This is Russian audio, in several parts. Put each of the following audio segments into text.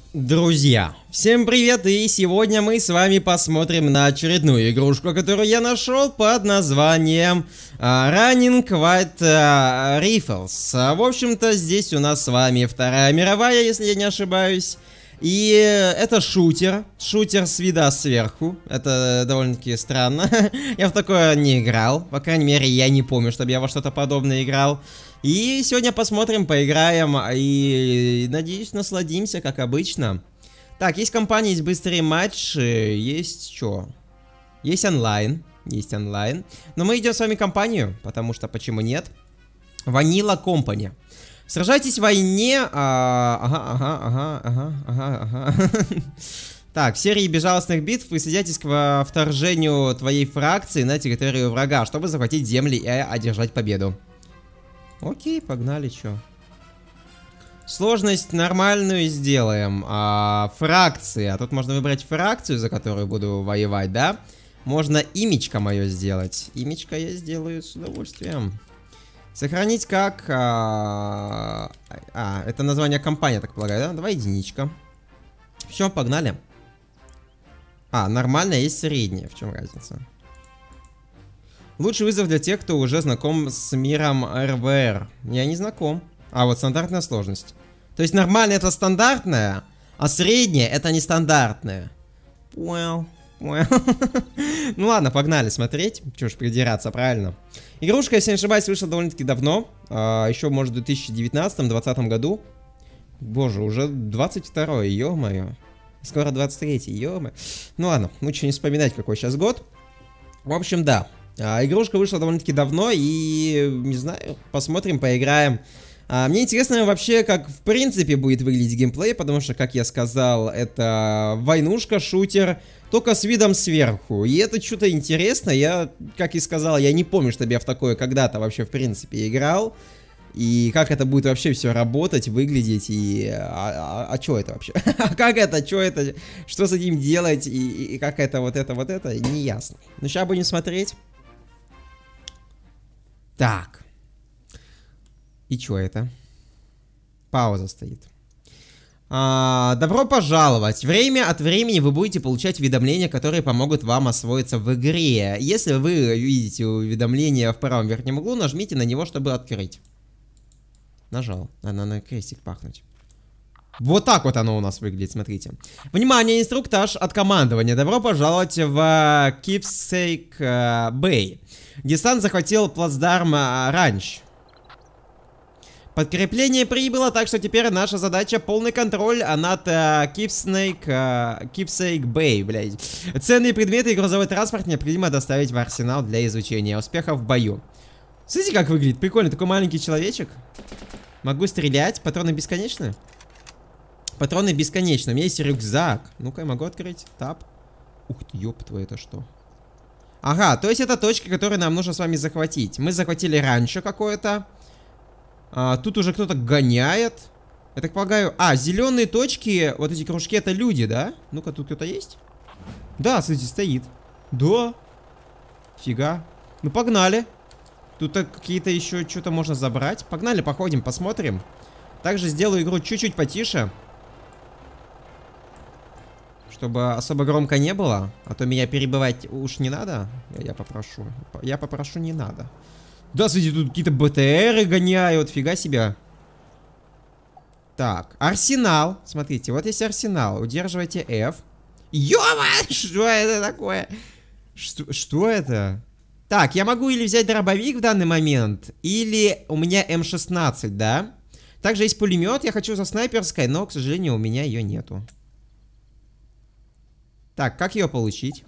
Друзья, всем привет, и сегодня мы с вами посмотрим на очередную игрушку, которую я нашел под названием Running White Rifles. В общем-то, здесь у нас с вами Вторая мировая, если я не ошибаюсь. И это шутер с вида сверху. Это довольно-таки странно. Я в такое не играл, по крайней мере, я не помню, чтобы я во что-то подобное играл. И сегодня посмотрим, поиграем и, надеюсь, насладимся, как обычно. Так, есть компания, есть быстрые матчи, есть что? Есть онлайн, Но мы идем с вами компанию, потому что почему нет? Vanilla Company. Сражайтесь в войне. Так, в серии безжалостных битв присоединяйтесь к вторжению твоей фракции на территорию врага, чтобы захватить земли и одержать победу. Окей, погнали, чё. Сложность нормальную сделаем. Фракции. А тут можно выбрать фракцию, за которую буду воевать, да? Можно имечко мое сделать. Имечко я сделаю с удовольствием. Сохранить как... это название компании, так полагаю, да? Давай единичка. Все, погнали. Нормальная, есть средняя. В чем разница? Лучший вызов для тех, кто уже знаком с миром РВР. Я не знаком. Вот стандартная сложность. То есть нормальная это стандартная, а средняя это нестандартная. Понял. Ну ладно, погнали смотреть. Чего ж придираться, правильно. Игрушка, если не ошибаюсь, вышла довольно-таки давно. Еще, может, в 2019-2020 году. Боже, уже 22-й, ё-моё. Скоро 23-й, ё-моё. Ну ладно, лучше не вспоминать, какой сейчас год. В общем, да. Игрушка вышла довольно-таки давно, и, не знаю, посмотрим, поиграем. Мне интересно вообще, как в принципе будет выглядеть геймплей, потому что, как я сказал, это войнушка, шутер, только с видом сверху. И это что-то интересно, я, как и сказал, я не помню, чтобы я в такое когда-то вообще в принципе играл. И как это будет вообще все работать, выглядеть, и... что это вообще? Как это, что это, что с этим делать, и как это, вот это, не ясно. Ну, сейчас будем смотреть. Так. И что это? Пауза стоит. Добро пожаловать. Время от времени вы будете получать уведомления, которые помогут вам освоиться в игре. Если вы видите уведомление в правом верхнем углу, нажмите на него, чтобы открыть. Нажал. Надо на крестик пахнуть. Вот так вот оно у нас выглядит, смотрите. Внимание, инструктаж от командования. Добро пожаловать в Keepsake Bay. Десант захватил плацдарм Ранч. Подкрепление прибыло, так что теперь наша задача полный контроль над Keepsake Bay, блядь. Ценные предметы и грузовой транспорт необходимо доставить в арсенал для изучения. Успехов в бою. Смотрите, как выглядит. Прикольно, такой маленький человечек. Могу стрелять. Патроны бесконечны? Патроны бесконечны. У меня есть рюкзак. Ну-ка, я могу открыть. Тап. Ух ты, ёб твою, это что? Ага, то есть это точка, которую нам нужно с вами захватить. Мы захватили раньше какое-то. Тут уже кто-то гоняет. Я так полагаю... зеленые точки, вот эти кружки, это люди, да? Ну-ка, тут кто-то есть? Да, смотрите, стоит. Да. Фига. Ну, погнали. Тут какие-то еще что-то можно забрать. Погнали, походим, посмотрим. Также сделаю игру чуть-чуть потише. Чтобы особо громко не было. А то меня перебивать уж не надо. Я попрошу. Я попрошу, не надо. Да, смотрите, тут какие-то БТРы гоняют. Фига себя. Так, арсенал. Смотрите, вот есть арсенал. Удерживайте F. Ёма! Что это такое? Что это? Так, я могу или взять дробовик в данный момент, или у меня М16, да? Также есть пулемет. Я хочу за снайперской, но, к сожалению, у меня ее нету. Так, как ее получить?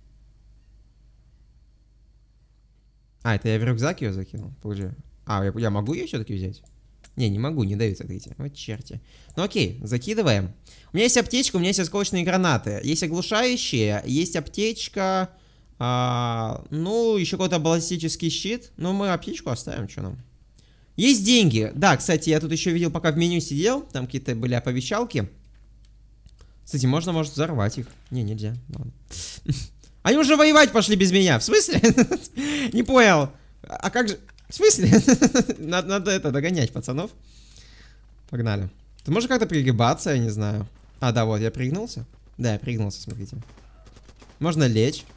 Это я в рюкзак ее закинул? Погоди. Я могу ее все-таки взять? Не могу, не дают, смотрите. Вот черти. Ну окей, закидываем. У меня есть аптечка, у меня есть осколочные гранаты. Есть оглушающие, есть аптечка. Ну, еще какой-то баллистический щит. Но мы аптечку оставим, что нам. Есть деньги. Да, кстати, я тут еще видел, пока в меню сидел. Там какие-то были оповещалки. Кстати, можно, может, взорвать их. Не, нельзя. Ладно. Они уже воевать пошли без меня. В смысле? Не понял. А как же... В смысле? Надо это догонять, пацанов. Погнали. Ты можешь как-то перегибаться, я не знаю. А, да, вот, я пригнулся. Да, я пригнулся, смотрите. Можно лечь.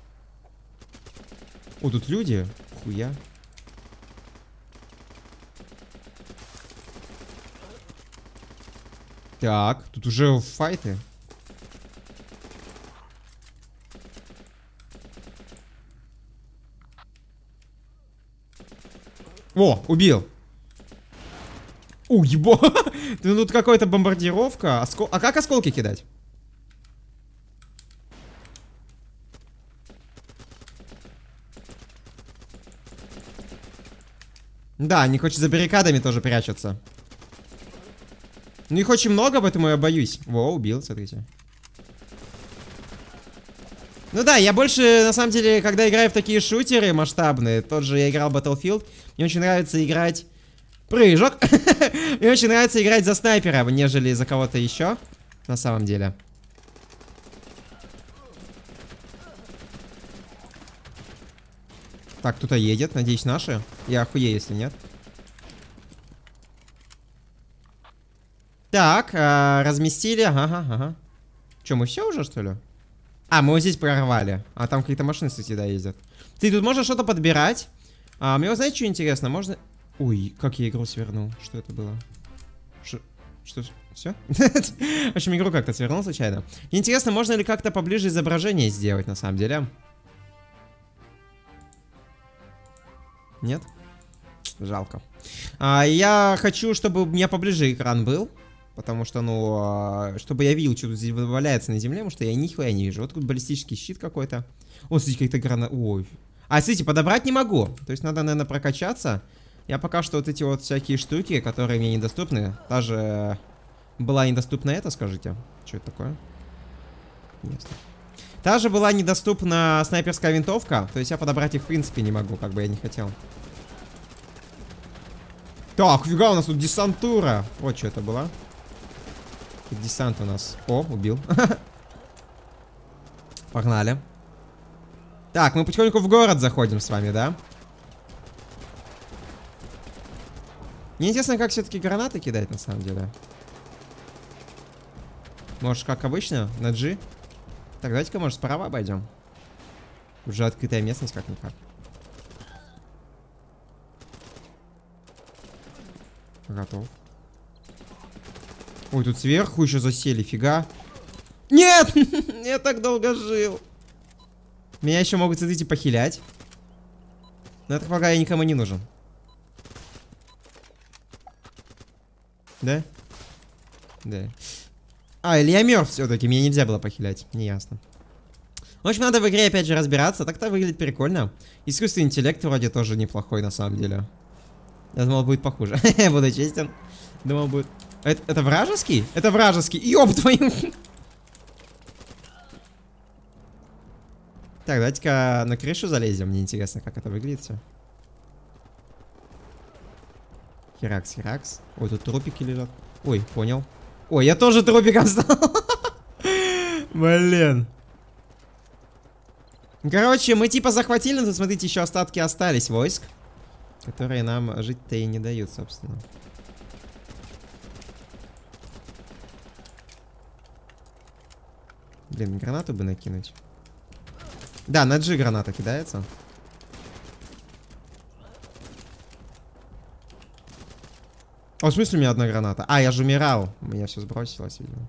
О, тут люди. Хуя. Так, тут уже файты. О, убил. Ебо. Тут какая-то бомбардировка. А как осколки кидать? Да, они хоть за баррикадами тоже прячутся. Ну их очень много, поэтому я боюсь. Во, убил, смотрите. Ну да, я больше, на самом деле, когда играю в такие шутеры масштабные, тот же я играл Battlefield, мне очень нравится играть... Прыжок! Мне очень нравится играть за снайпера, нежели за кого-то еще, на самом деле. Так, кто-то едет, надеюсь, наши. Я охуею, если нет. Так, разместили, ага. Че, мы все уже, что ли? А, мы вот здесь прорвали. А там какие-то машины, кстати, да, ездят. Ты тут можешь что-то подбирать. Мне вот, знаете, что интересно? Можно... Ой, как я игру свернул. Что это было? Что? Все? В общем, игру как-то свернул случайно. Интересно, можно ли как-то поближе изображение сделать, на самом деле? Нет? Жалко. Я хочу, чтобы у меня поближе экран был. Потому что, ну, чтобы я видел, что тут здесь валяется на земле, потому что я нихуя не вижу. Вот тут баллистический щит какой-то. О, смотрите, какая-то граната. Ой. Смотрите, подобрать не могу. То есть надо, наверное, прокачаться. Я пока что вот эти вот всякие штуки, которые мне недоступны. Даже была недоступна это, скажите. Что это такое? Ясно. Также была недоступна снайперская винтовка. То есть я подобрать их в принципе не могу, как бы я не хотел. Так, фига, у нас тут десантура. Вот что это было. Десант у нас. О, убил. Погнали. Так, мы потихоньку в город заходим с вами, да? Мне интересно, как все-таки гранаты кидать, на самом деле. Может, как обычно, на G? Так, давайте-ка, может, справа обойдем. Уже открытая местность, как-никак. Готов. Ой, тут сверху еще засели, фига. Нет! Я так долго жил. Меня еще могут, смотрите, похилять. Но это пока я никому не нужен. Да? Да. Или я мертв все-таки, меня нельзя было похилять. Неясно. В общем, надо в игре опять же разбираться. Так-то выглядит прикольно. Искусственный интеллект вроде тоже неплохой на самом деле. Я думал, будет похуже. Буду честен. Думал, будет... Это вражеский? Это вражеский. Ёб твою... Так, давайте-ка на крышу залезем. Мне интересно, как это выглядит все. Херакс, херакс. Ой, тут трупики лежат. Ой, понял. Ой, я тоже трупиком стал. Блин. Короче, мы типа захватили, но смотрите, еще остатки остались войск, которые нам жить-то и не дают, собственно. Блин, гранату бы накинуть. Да, на G граната кидается. О, в смысле у меня одна граната? Я же умирал. У меня все сбросилось, видимо.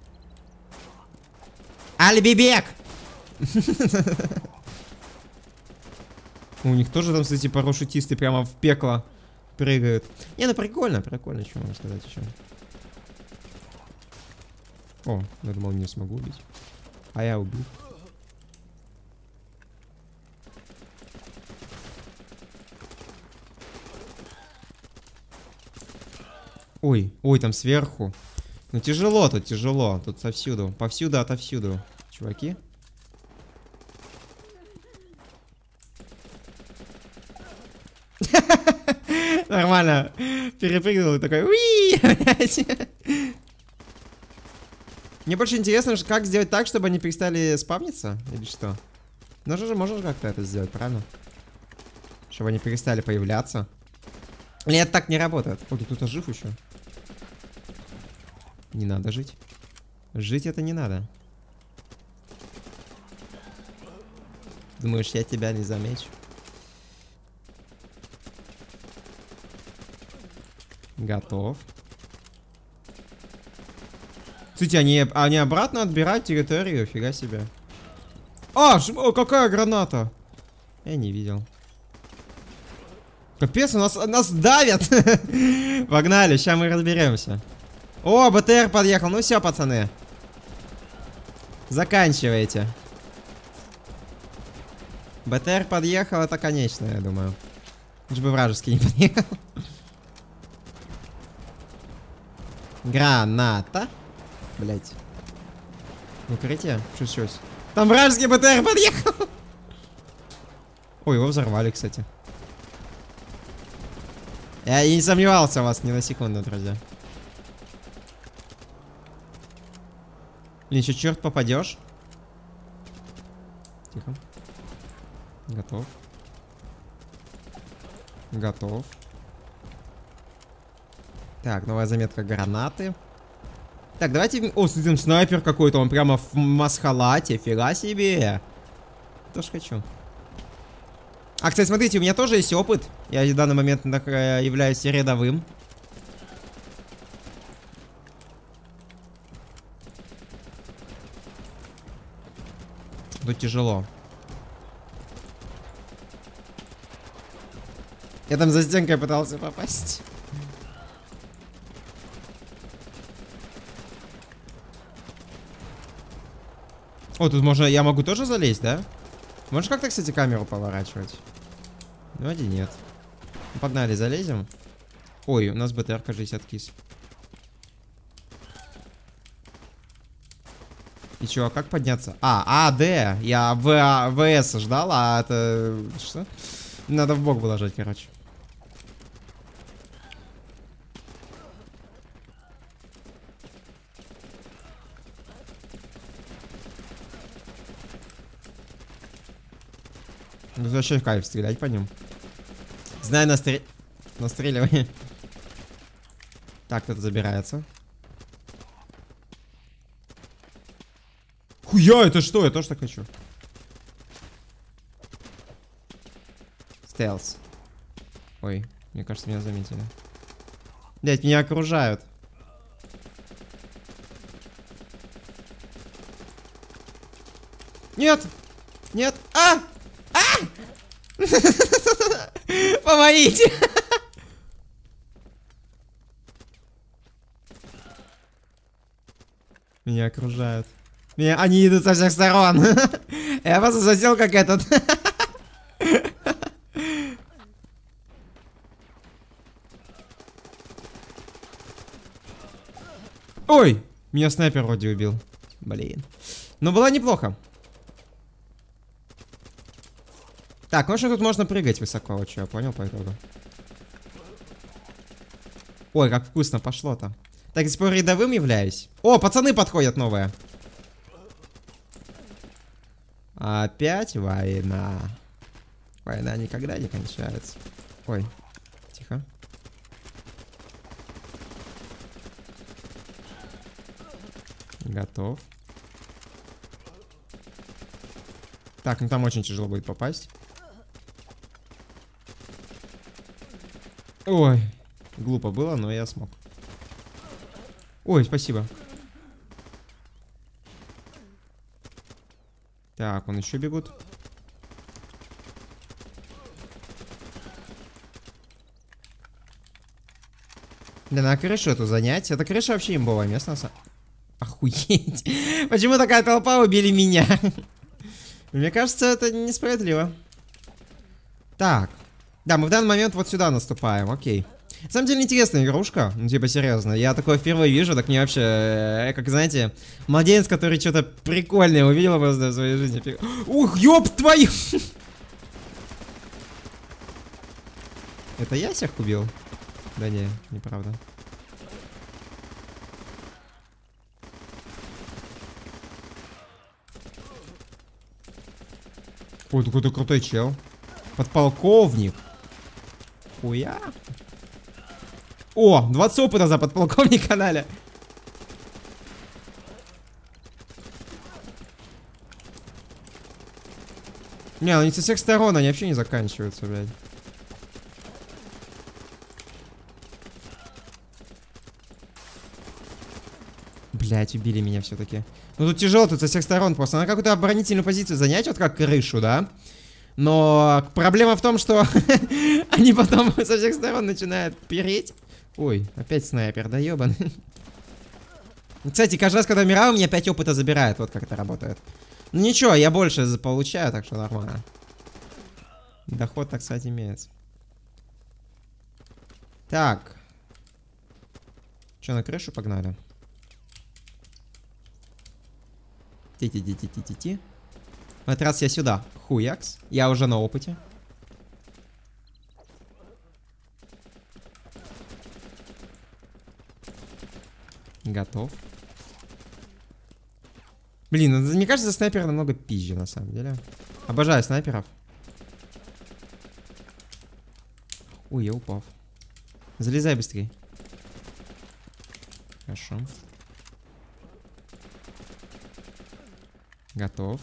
Альбибек! У них тоже там, кстати, парашютисты прямо в пекло прыгают. Не, ну прикольно, прикольно, что можно сказать еще. О, я думал, не смогу убить. А я убил. Ой, ой, там сверху. Ну тяжело тут, тяжело. Тут совсюду. Повсюду, отовсюду. Чуваки. Нормально. Перепрыгнул и такой. Уи! Мне больше интересно, как сделать так, чтобы они перестали спавниться? Или что? Ну же, можно как-то это сделать, правильно? Чтобы они перестали появляться. Или это так не работает? Ой, кто-то жив еще? Не надо жить. Жить это не надо. Думаешь, я тебя не замечу? Готов. Слушайте, они обратно отбирают территорию, фига себе. О, какая граната! Я не видел. Капец, нас давят! Погнали, сейчас мы разберемся. О, БТР подъехал. Ну все, пацаны. Заканчивайте. БТР подъехал, это конечно, я думаю. Лишь бы вражеский не подъехал. Граната. Блять. Укрытие? Чуть-чуть. Там вражеский БТР подъехал. Ой, его взорвали, кстати. Я и не сомневался в вас ни на секунду, друзья. Блин, еще черт попадешь. Тихо. Готов. Готов. Так, новая заметка гранаты. Так, давайте... О, смотрим, снайпер какой-то, он прямо в масхалате, фига себе. Тоже хочу. А, кстати, смотрите, у меня тоже есть опыт. Я в данный момент являюсь рядовым. Тут тяжело. Я там за стенкой пытался попасть. О, тут можно... Я могу тоже залезть, да? Можешь как-то, кстати, камеру поворачивать? Вроде нет. Ну, погнали, залезем. Ой, у нас БТР, кажется, откис. И чё, а как подняться? Д. Я ВС ждал, а это... Что? Надо в бок было жать, короче. Ну, вообще кайф стрелять по ним. Знаю, настреливание. Так, кто-то забирается. Хуя, это что? Я тоже так хочу. Стелс. Ой, мне кажется, меня заметили. Блять, меня окружают. Нет! Нет! Помогите! Меня окружают. Они идут со всех сторон. Я просто засел как этот. Ой! Меня снайпер вроде убил. Блин. Но было неплохо. Так, ну что тут можно прыгать высоко, вот что я понял по итогу. Ой, как вкусно пошло-то. Так, теперь рядовым являюсь. О, пацаны подходят новые. Опять война. Война никогда не кончается. Ой, тихо. Готов. Так, ну там очень тяжело будет попасть. Ой, глупо было, но я смог. Ой, спасибо. Так, вон еще бегут. Да, на крышу эту занять. Это крыша вообще имбовое место. Охуеть. Почему такая толпа убили меня? Мне кажется, это несправедливо. Так. Да, мы в данный момент вот сюда наступаем, окей. На самом деле интересная игрушка, ну типа серьезно. Я такое впервые вижу, так мне вообще, как знаете, младенец, который что-то прикольное увидел просто в своей жизни. Ух, ёб твою! Это я всех убил? Да не, неправда. Ой, какой-то крутой чел. Подполковник. Хуя. О, 20 опыта за подполковника дали. Не, они со всех сторон, они вообще не заканчиваются, блядь. Блядь, убили меня все-таки. Ну тут тяжело, тут со всех сторон просто. Надо какую-то оборонительную позицию занять, вот как крышу, да? Но проблема в том, что они потом со всех сторон начинают переть. Ой, опять снайпер, да ебаный. Кстати, каждый раз, когда умираю, у меня 5 опыта забирает. Вот как это работает. Ну ничего, я больше получаю, так что нормально. Доход, так сказать, имеется. Так. Че, на крышу погнали? Ти-ти-ти-ти-ти-ти. В этот раз я сюда. Хуякс. Я уже на опыте. Готов. Блин, мне кажется, снайпер намного пизже, на самом деле. Обожаю снайперов. Ой, я упал. Залезай быстрее. Хорошо. Готов.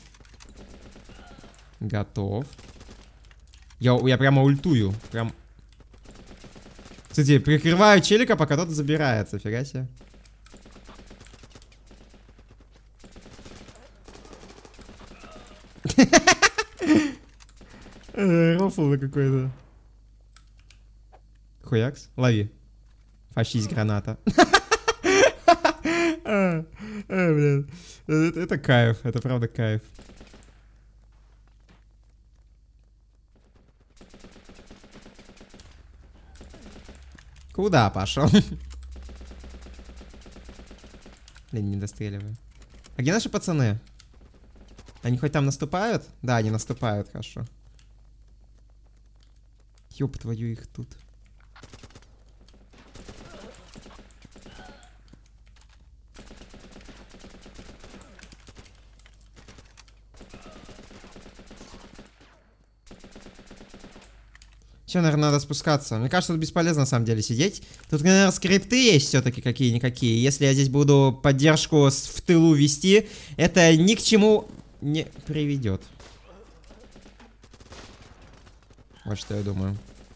Готов. Я прямо ультую. Прям... Кстати, прикрываю челика, пока тот забирается. Фига себе. Рофл какой-то. Хуякс. Лови. Фашист граната. Блин. Это кайф. Это правда кайф. Куда пошел? Блин, не достреливаю. А где наши пацаны? Они хоть там наступают? Да, они наступают, хорошо. Ёб твою их тут. Все, наверное, надо спускаться. Мне кажется, тут бесполезно на самом деле сидеть. Тут, наверное, скрипты есть все-таки какие-никакие. Если я здесь буду поддержку в тылу вести, это ни к чему не приведет. Вот что я думаю.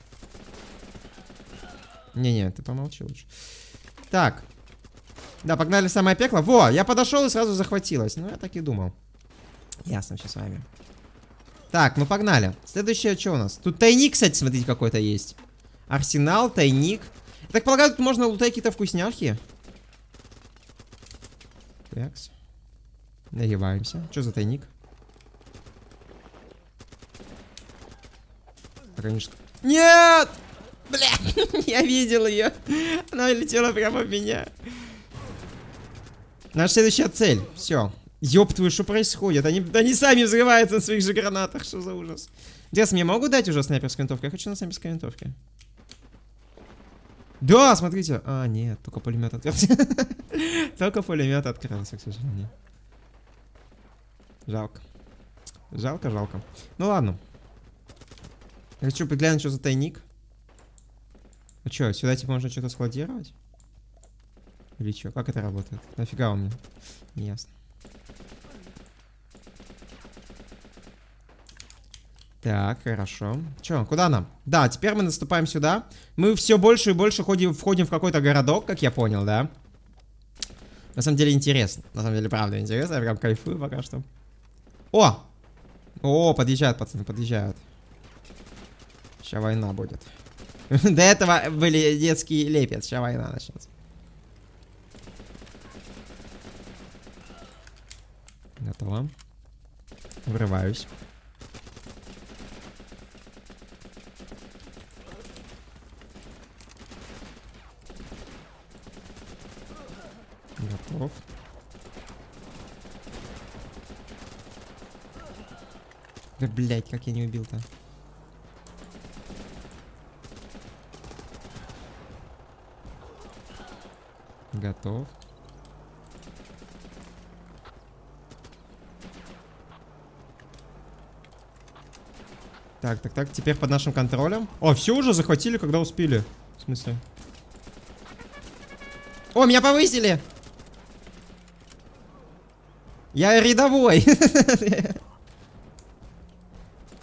Не-не, ты помолчи лучше. Так. Да, погнали в самое пекло. Во, я подошел и сразу захватилась. Ну, я так и думал. Ясно все с вами. Так, ну погнали. Следующее, что у нас? Тут тайник, кстати, смотрите, какой-то есть. Арсенал, тайник. Я так полагаю, тут можно лутать какие-то вкусняхи. Такс. Наливаемся. Что за тайник? Конечно. Нет! Бля! Я видел ее. Она летела прямо в меня. Наша следующая цель. Все. Ёб твою, что происходит? Они сами взрываются на своих же гранатах. Что за ужас? Интересно, мне могут дать уже снайперскую винтовку? Я хочу на снайперской винтовке. Да, смотрите. А, нет, только пулемет открылся. Только пулемет открылся, к сожалению. Жалко. Жалко, жалко. Ну ладно. Я хочу приглянуть, что за тайник. А что, сюда типа можно что-то складировать? Или что? Как это работает? Нафига он мне? Не ясно. Так, хорошо. Че, куда нам? Да, теперь мы наступаем сюда. Мы все больше и больше входим в какой-то городок, как я понял, да? На самом деле интересно. На самом деле, правда интересно. Я прям кайфую пока что. О! О, подъезжают, пацаны, подъезжают. Сейчас война будет. До этого были детские лепет. Сейчас война начнется. Готово. Врываюсь. Готов. Да, блять, как я не убил-то. Готов. Так, так, так, теперь под нашим контролем. О, все уже захватили, когда успели. В смысле? О, меня повысили! Я рядовой.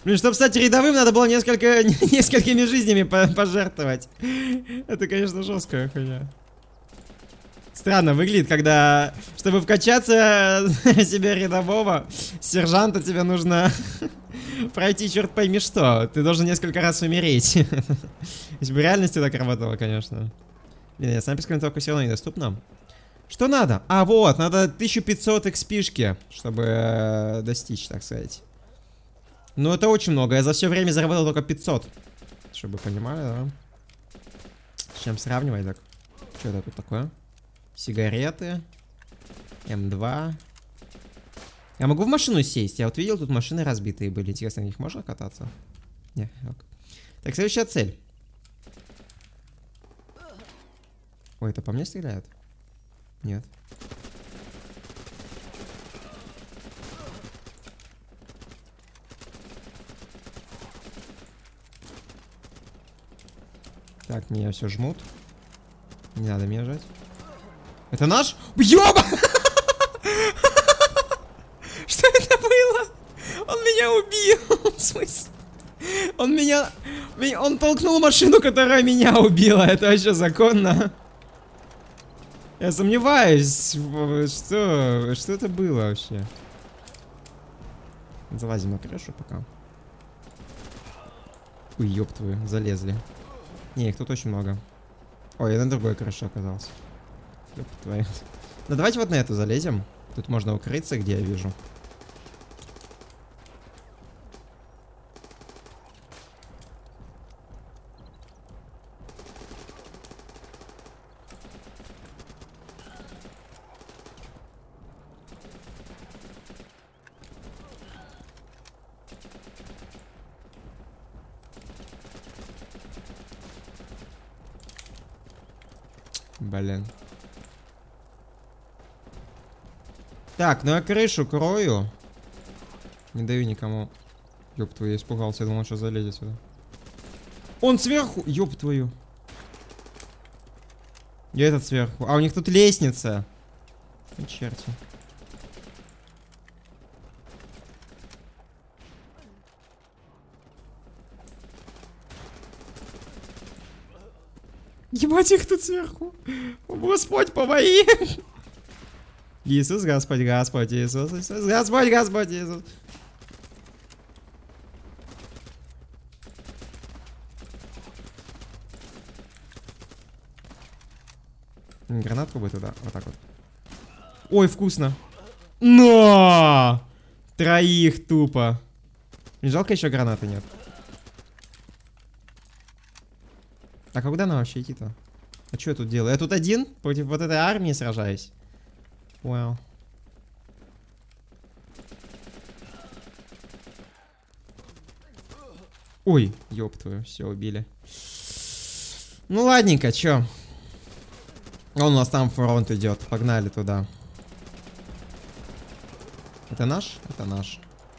Блин, чтобы стать рядовым, надо было несколькими жизнями пожертвовать. Это, конечно, жесткая хуйня. Странно выглядит, когда, чтобы вкачаться себе рядового, сержанта, тебе нужно пройти черт пойми что. Ты должен несколько раз умереть. Если бы в реальности так работало, конечно. Блин, снайперская винтовка все равно недоступна. Что надо? А, вот, надо 1500 XP-шки, чтобы достичь, так сказать. Ну, это очень много. Я за все время заработал только 500. Чтобы вы понимали, да? С чем сравнивать, так? Что это тут такое? Сигареты. М2. Я могу в машину сесть? Я вот видел, тут машины разбитые были. Интересно, на них можно кататься? Не, ок. Так, следующая цель. Ой, это по мне стреляют? Нет. Так, меня все жмут. Не надо меня жать. Это наш? Ёба! Что это было? Он меня убил. В смысле? Он меня... Он толкнул машину, которая меня убила. Это вообще законно? Я сомневаюсь. Что это было вообще? Залазим на крышу пока. Ой, ёб твою, залезли. Не, их тут очень много. Ой, я на другой крыше оказался. Ёб твою. Ну давайте вот на эту залезем. Тут можно укрыться, где я вижу. Блин. Так, ну я крышу крою. Не даю никому. Ёб твою, я испугался, я думал, он что залезет сюда. Он сверху! Ёб твою. Я этот сверху. А у них тут лестница. Ну, черти. Ебать их тут сверху. О, Господь, помоги. Иисус, Господь, Господь, Иисус, Иисус, Господь, Господь, Иисус. Гранатку бы туда, вот так вот. Ой, вкусно. Но! Троих тупо. Не жалко, еще гранаты нет. Так, а куда нам вообще идти-то? А что я тут делаю? Я тут один против вот этой армии сражаюсь. Вау. Ой, ёб твою, все убили. Ну ладненько, чё? Он у нас там фронт идет. Погнали туда. Это наш? Это наш.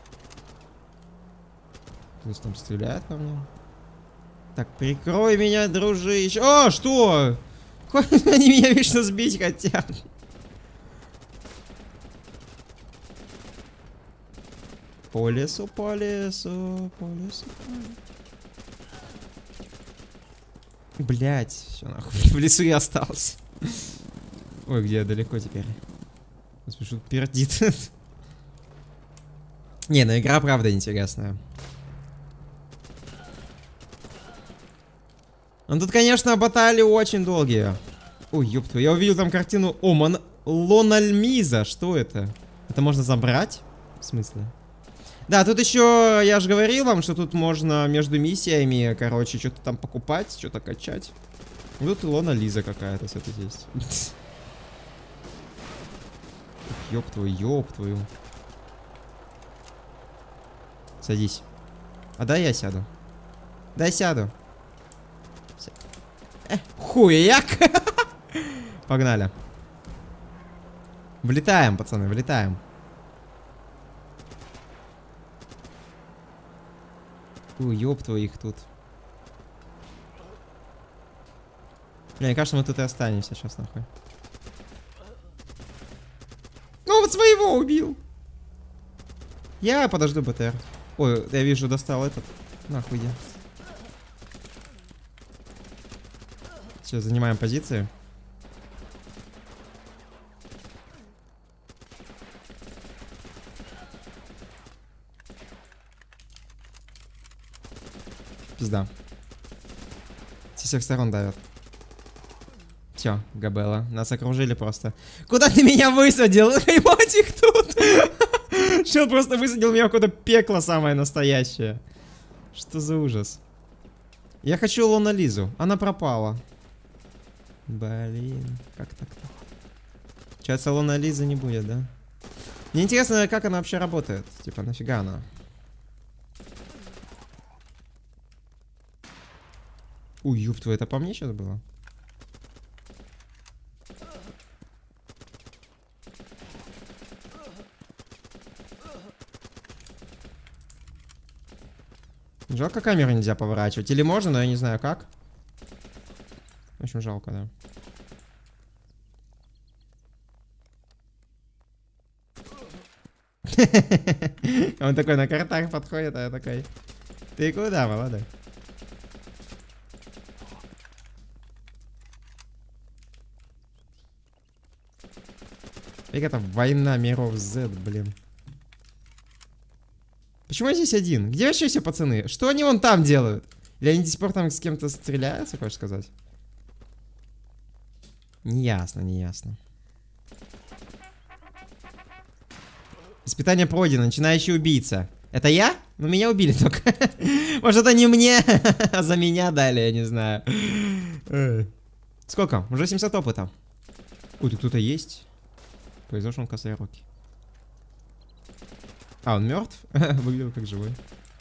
Кто-то там стреляет по мне. Так, прикрой меня, дружище. О, что? Они меня вечно сбить хотят. По лесу, по лесу, по лесу, по лесу. Блять, все нахуй. В лесу я остался. Ой, где я далеко теперь? Спешу пердит. Не, ну игра правда интересная. Ну тут, конечно, баталии очень долгие. Ой, ёб твою, я увидел там картину. О, Лональмиза, что это? Это можно забрать? В смысле? Да, тут еще, я же говорил вам, что тут можно между миссиями, короче, что-то там покупать, что-то качать. Ну тут Лона Лиза какая-то, с этой есть. Ёб твою, ёб твою. Садись. А дай я сяду. Дай сяду. Хуяк. Погнали. Влетаем, пацаны, влетаем. Ой, ёб твоих тут. Бля, мне кажется, мы тут и останемся сейчас, нахуй. Ну, вот своего убил. Я подожду БТР. Ой, я вижу, достал этот. Нахуй иди. Все, занимаем позиции. Пизда. Со всех сторон давят. Все, Габелла. Нас окружили просто. Куда ты меня высадил? Ебать их тут! Чел просто высадил меня в какое-то пекло самое настоящее. Что за ужас? Я хочу Лона Лизу. Она пропала. Блин, как так-то? Сейчас Лона Лизы не будет, да? Мне интересно, как она вообще работает. Типа, нафига она? Ой, ёб твою, это по мне сейчас было? Жалко, камеру нельзя поворачивать. Или можно, но я не знаю как. В общем, жалко, да. Он такой на картах подходит, а я такой... Ты куда, молодой? Как это война миров Z, блин. Почему я здесь один? Где вообще все пацаны? Что они вон там делают? Или они до сих пор там с кем-то стреляются, хочешь сказать? Неясно, неясно. Испытание пройдено. Начинающий убийца. Это я? Ну, меня убили только. Может, это не мне, а за меня дали, я не знаю. Сколько? Уже 700 опыта. Ой, тут кто-то есть. Произошел косые руки. А, он мертв? Выглядел как живой.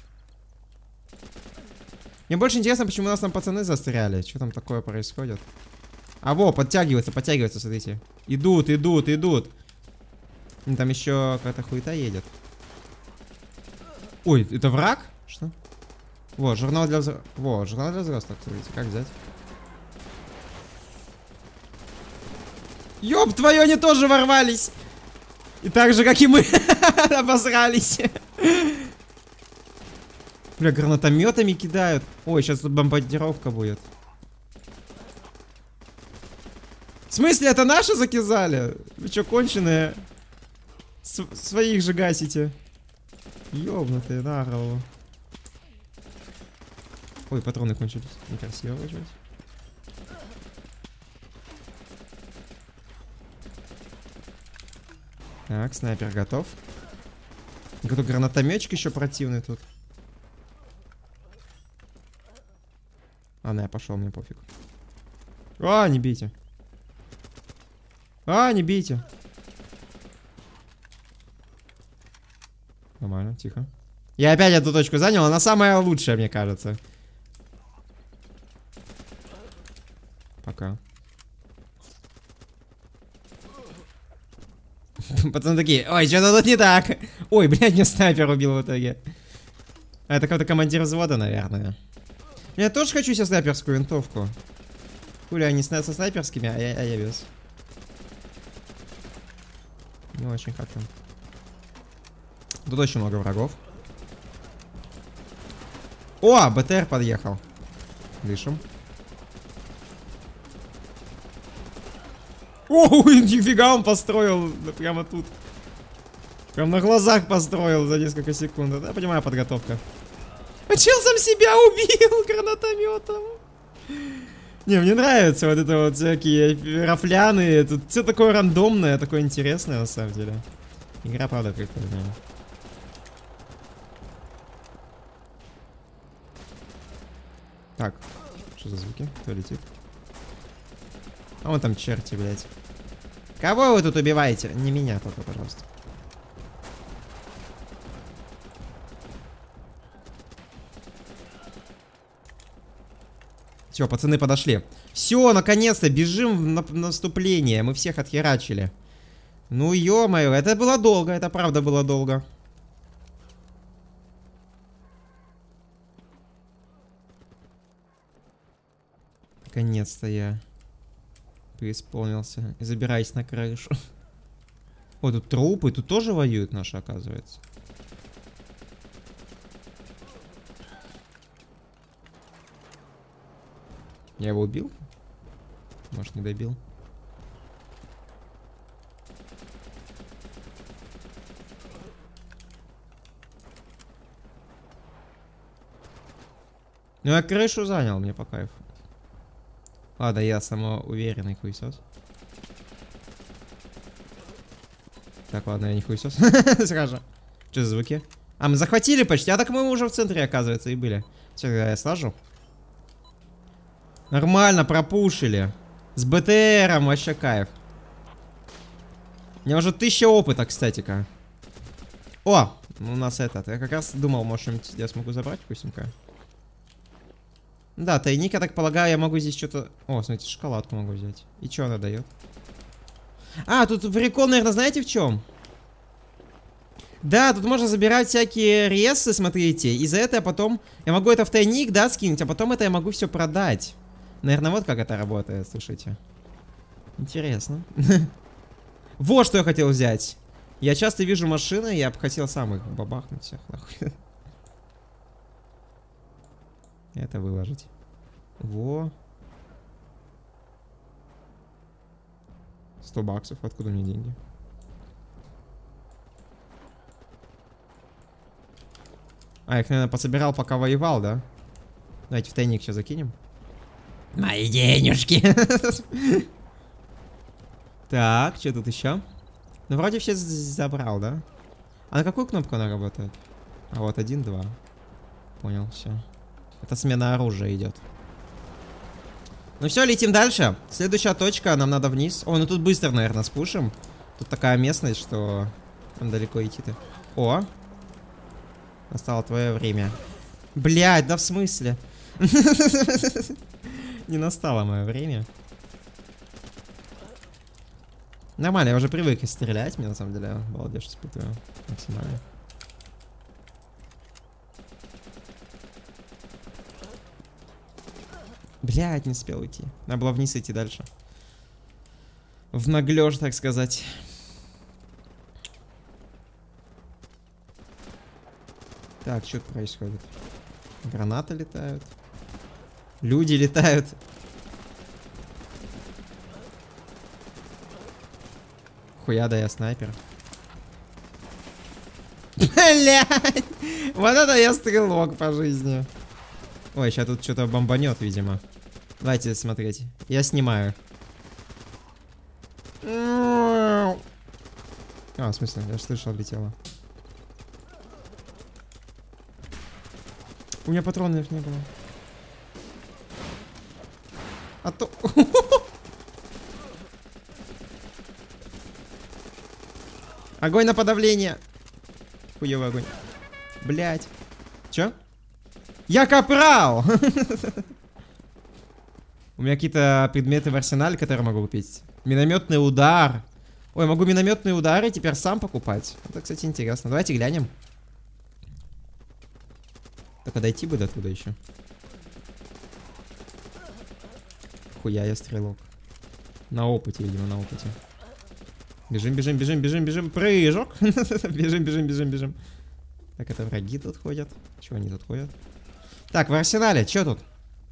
Мне больше интересно, почему у нас там пацаны застряли. Что там такое происходит? А, во, подтягиваются, смотрите. Идут. Там еще какая-то хуета едет. Ой, это враг? Что? Во, журнал для взрослых. Во, журнал для взрослых, смотрите, как взять? Ёб твою, они тоже ворвались! И так же, как и мы, обосрались. Бля, гранатометами кидают. Ой, сейчас тут бомбардировка будет. В смысле, это наши закизали? Вы что, конченые? Своих же гасите. Ёбнутые, на голову. Ой, патроны кончились. Некрасиво выживать. Так, снайпер готов. Какой-то гранатометчик еще противный тут. А, ну я пошел, мне пофиг. А, не бейте. А, не бейте. Нормально, тихо. Я опять эту точку занял, она самая лучшая, мне кажется. Пока. Пацаны такие, ой, что-то тут не так. Ой, блядь, мне снайпер убил в итоге. А это какой-то командир взвода, наверное. Я тоже хочу себе снайперскую винтовку. Хули, они со снайперскими, а я без. Не очень хочу. Тут очень много врагов. О, БТР подъехал. Дышим. Ой, нифига он построил. Да прямо тут. Прям на глазах построил за несколько секунд. Да, понимаю, подготовка. А чел сам себя убил гранатометом. Не, мне нравится вот это вот всякие рафляны. Тут все такое рандомное, такое интересное на самом деле. Игра, правда, прикольная. Так, что за звуки? Кто летит? А вон там черти, блядь. Кого вы тут убиваете? Не меня только, пожалуйста. Все, пацаны подошли. Все, наконец-то, бежим в наступление. Мы всех отхерачили. Ну, ё-моё, это было долго, это правда было долго. Наконец-то я преисполнился. И забираюсь на крышу. О, тут трупы, тут тоже воюют наши, оказывается. Я его убил? Может, не добил? Ну, я крышу занял, мне по кайфу. Ладно, я самоуверенный хуесос. Так, ладно, я не хуесос. Сразу. Что за звуки? А, мы захватили почти. А так мы уже в центре, оказывается, и были. Все, я слажу. Нормально, пропушили. С БТРом вообще кайф. У меня уже 1000 опыта, кстати-ка. О, у нас этот. Я как раз думал, может, я смогу забрать вкусненько. Да, тайник, я так полагаю, я могу здесь что-то... О, смотрите, шоколадку могу взять. И что она дает? А, тут прикол, наверное, знаете в чем? Да, тут можно забирать всякие ресы, смотрите. И за это я потом... Я могу это в тайник, да, скинуть, а потом это я могу все продать. Наверное, вот как это работает, слушайте. Интересно. Вот что я хотел взять. Я часто вижу машины, я бы хотел сам их бабахнуть всех, нахуй. Это выложить. Во. 100 баксов. Откуда мне деньги? А, их, наверное, пособирал, пока воевал, да? Давайте в тайник сейчас закинем. Мои денежки. Так, что тут еще? Ну, вроде все забрал, да? А на какую кнопку она работает? А вот 1, 2. Понял, все. Это смена оружия идет. Ну все, летим дальше. Следующая точка, нам надо вниз. О, ну тут быстро, наверное, спушим. Тут такая местность, что там далеко идти-то. О! Настало твое время. Блядь, да в смысле? Не настало мое время. Нормально, я уже привык стрелять. Мне на самом деле балдеж испытываю максимально. Блядь, не успел уйти. Надо было вниз идти дальше. В наглёж, так сказать. Так, что происходит? Гранаты летают. Люди летают. Хуя, да я снайпер. Блядь! Вот это я стрелок по жизни. Ой, сейчас тут что-то бомбанет, видимо. Давайте смотреть. Я снимаю. А, в смысле, я же слышал, летело. У меня патронов не было. А то... Огонь на подавление. Хуёвый огонь. Блять. Чё? Я капрал! У меня какие-то предметы в арсенале, которые могу купить. Минометный удар. Ой, могу минометные удары теперь сам покупать. Это, кстати, интересно. Давайте глянем. Только дойти бы до туда еще. Хуя, я стрелок. На опыте, видимо, на опыте. Бежим, бежим, бежим, бежим, бежим. Прыжок. Бежим, бежим, бежим, бежим. Так, это враги тут ходят. Чего они тут ходят? Так, в арсенале, что тут?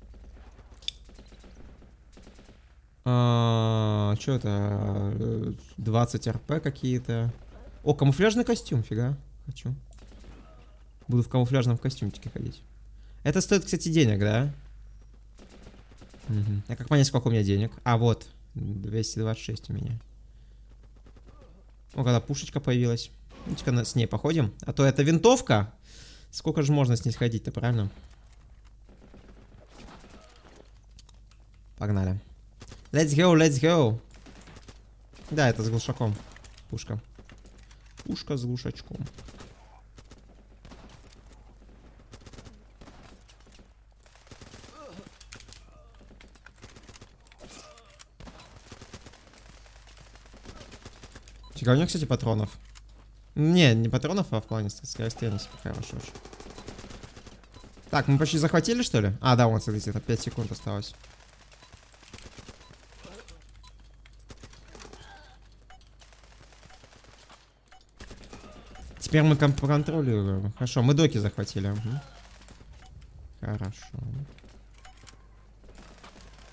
Что это? 20 РП какие-то. О, камуфляжный костюм, фига. Хочу. Буду в камуфляжном костюмчике ходить. Это стоит, кстати, денег, да? Угу. А как понять, сколько у меня денег? А, вот. 226 у меня. О, когда пушечка появилась. Ну-ка с ней походим. А то это винтовка. Сколько же можно с ней сходить-то, правильно? Погнали. Let's go, let's go. Да, это с глушаком. Пушка. Пушка с глушачком. Фига, у него, кстати, патронов. Не, не патронов, а в плане скорострельности. Хорошо. Так, мы почти захватили, что ли? А, да, вот, смотрите, это 5 секунд осталось. Теперь мы контролируем. Хорошо, мы доки захватили. Угу. Хорошо.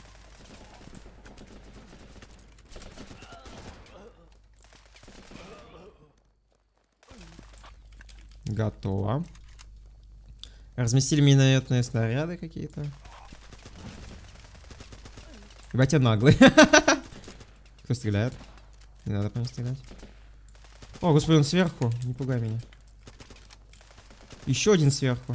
Готово. Разместили минометные снаряды какие-то. Ебать, я наглый. Кто стреляет? Не надо по нему стрелять. О, господи, он сверху. Не пугай меня. Еще один сверху.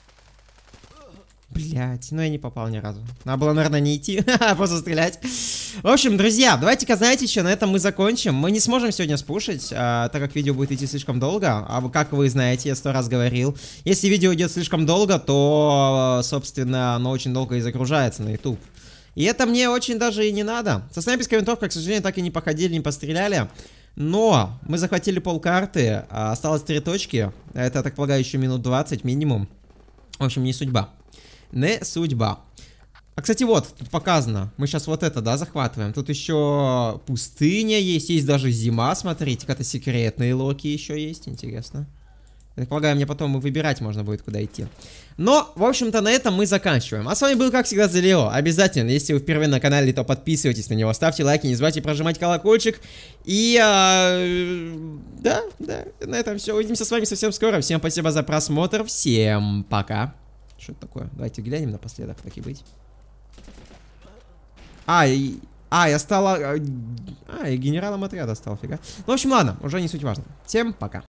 Блять, ну я не попал ни разу. Надо было, наверное, не идти, а просто стрелять. В общем, друзья, давайте-ка, знаете что, на этом мы закончим. Мы не сможем сегодня спушить, так как видео будет идти слишком долго. А как вы знаете, я 100 раз говорил. Если видео идет слишком долго, то, собственно, оно очень долго и загружается на YouTube. И это мне очень даже и не надо. Со снайперской винтовкой, к сожалению, так и не походили, не постреляли. Но мы захватили полкарты, осталось 3 точки. Это, так полагаю, еще минут 20 минимум. В общем, не судьба. Не судьба. А, кстати, вот, тут показано. Мы сейчас вот это, да, захватываем. Тут еще пустыня есть, есть даже зима, смотрите. Какие-то секретные локи еще есть, интересно. Я так полагаю, мне потом выбирать можно будет, куда идти. Но, в общем-то, на этом мы заканчиваем. А с вами был, как всегда, Залио. Обязательно, если вы впервые на канале, то подписывайтесь на него, ставьте лайки, не забывайте прожимать колокольчик. И, да, на этом все. Увидимся с вами совсем скоро. Всем спасибо за просмотр. Всем пока. Что это такое? Давайте глянем напоследок, так и быть. Я стал... и генералом отряда стал, фига. Ну, в общем, ладно, уже не суть важно. Всем пока.